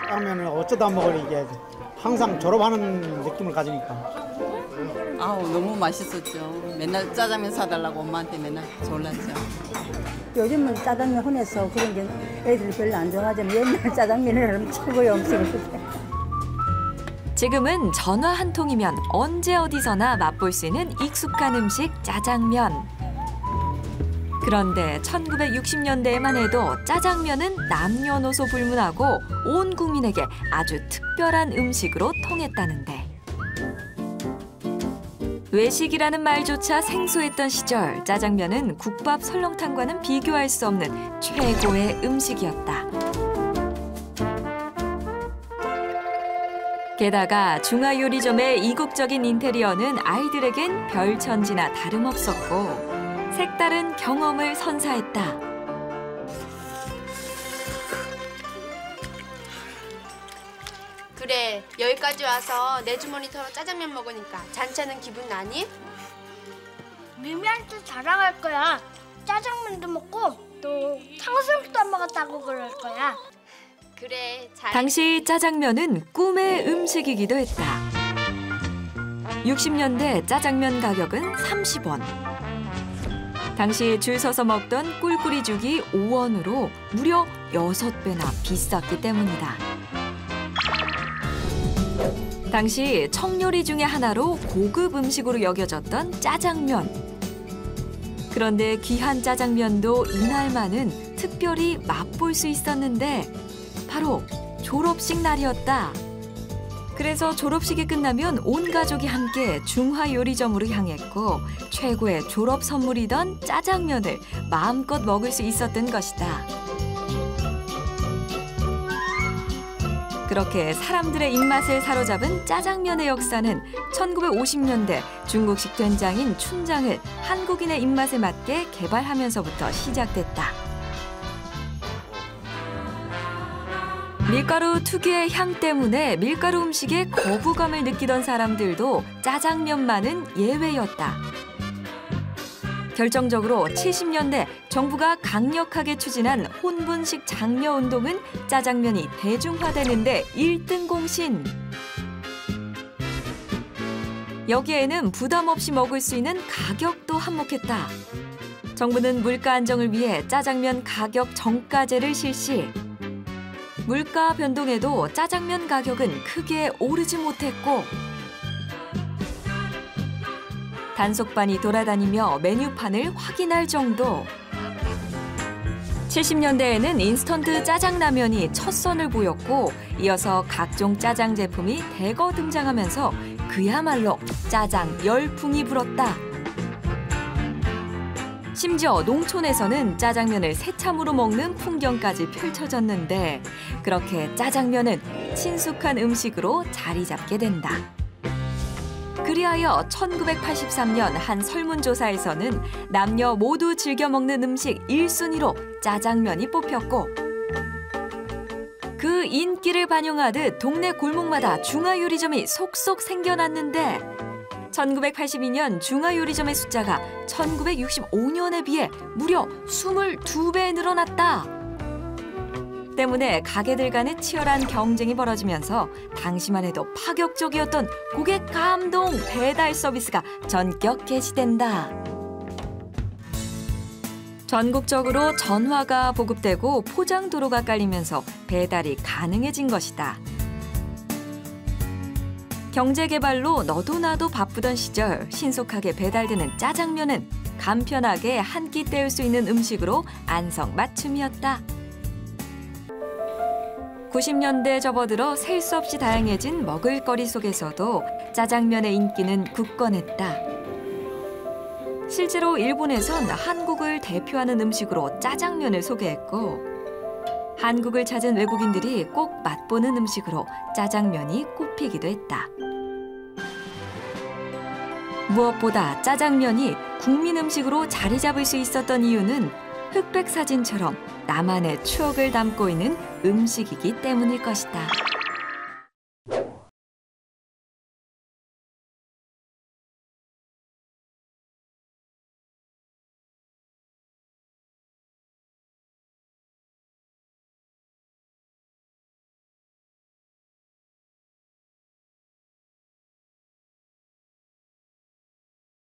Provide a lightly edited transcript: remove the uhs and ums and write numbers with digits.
짜장면을 어쩌다 먹을 이게 항상 졸업하는 느낌을 가지니까. 아우 너무 맛있었죠. 맨날 짜장면 사달라고 엄마한테 맨날 졸랐죠. 요즘은 짜장면 흔해서 그런 게 애들이 별로 안 좋아하지만 옛날 짜장면이라면 최고의 음식이었어요. 지금은 전화 한 통이면 언제 어디서나 맛볼 수 있는 익숙한 음식 짜장면. 그런데 1960년대에만 해도 짜장면은 남녀노소 불문하고 온 국민에게 아주 특별한 음식으로 통했다는데. 외식이라는 말조차 생소했던 시절, 짜장면은 국밥 설렁탕과는 비교할 수 없는 최고의 음식이었다. 게다가 중화요리점의 이국적인 인테리어는 아이들에겐 별천지나 다름없었고 색다른 경험을 선사했다. 그래, 여기까지 와서 내 주머니 털어 짜장면 먹으니까 잔치하는 기분 나니? 미미한테 자랑할 거야. 짜장면도 먹고 또 탕수육도 안 먹었다고 그럴 거야. 그래, 잘. 당시 짜장면은 꿈의 음식이기도 했다. 60년대 짜장면 가격은 30원. 당시 줄 서서 먹던 꿀꿀이죽이 5원으로 무려 6배나 비쌌기 때문이다. 당시 청요리 중에 하나로 고급 음식으로 여겨졌던 짜장면. 그런데 귀한 짜장면도 이날만은 특별히 맛볼 수 있었는데 바로 졸업식 날이었다. 그래서 졸업식이 끝나면 온 가족이 함께 중화요리점으로 향했고 최고의 졸업 선물이던 짜장면을 마음껏 먹을 수 있었던 것이다. 그렇게 사람들의 입맛을 사로잡은 짜장면의 역사는 1950년대 중국식 된장인 춘장을 한국인의 입맛에 맞게 개발하면서부터 시작됐다. 밀가루 특유의 향 때문에 밀가루 음식에 거부감을 느끼던 사람들도 짜장면만은 예외였다. 결정적으로 70년대 정부가 강력하게 추진한 혼분식 장려운동은 짜장면이 대중화되는데 1등 공신. 여기에는 부담 없이 먹을 수 있는 가격도 한몫했다. 정부는 물가 안정을 위해 짜장면 가격 정가제를 실시. 물가 변동에도 짜장면 가격은 크게 오르지 못했고 단속반이 돌아다니며 메뉴판을 확인할 정도. 70년대에는 인스턴트 짜장라면이 첫 선을 보였고 이어서 각종 짜장 제품이 대거 등장하면서 그야말로 짜장 열풍이 불었다. 심지어 농촌에서는 짜장면을 새참으로 먹는 풍경까지 펼쳐졌는데 그렇게 짜장면은 친숙한 음식으로 자리 잡게 된다. 그리하여 1983년 한 설문조사에서는 남녀 모두 즐겨 먹는 음식 1순위로 짜장면이 뽑혔고 그 인기를 반영하듯 동네 골목마다 중화요리점이 속속 생겨났는데 1982년 중화요리점의 숫자가 1965년에 비해 무려 22배 늘어났다. 때문에 가게들 간의 치열한 경쟁이 벌어지면서 당시만 해도 파격적이었던 고객 감동 배달 서비스가 전격 개시된다. 전국적으로 전화가 보급되고 포장 도로가 깔리면서 배달이 가능해진 것이다. 경제개발로 너도 나도 바쁘던 시절 신속하게 배달되는 짜장면은 간편하게 한 끼 때울 수 있는 음식으로 안성맞춤이었다. 90년대 접어들어 셀 수 없이 다양해진 먹을거리 속에서도 짜장면의 인기는 굳건했다. 실제로 일본에선 한국을 대표하는 음식으로 짜장면을 소개했고 한국을 찾은 외국인들이 꼭 맛보는 음식으로 짜장면이 꼽히기도 했다. 무엇보다 짜장면이 국민 음식으로 자리 잡을 수 있었던 이유는 흑백 사진처럼 나만의 추억을 담고 있는 음식이기 때문일 것이다.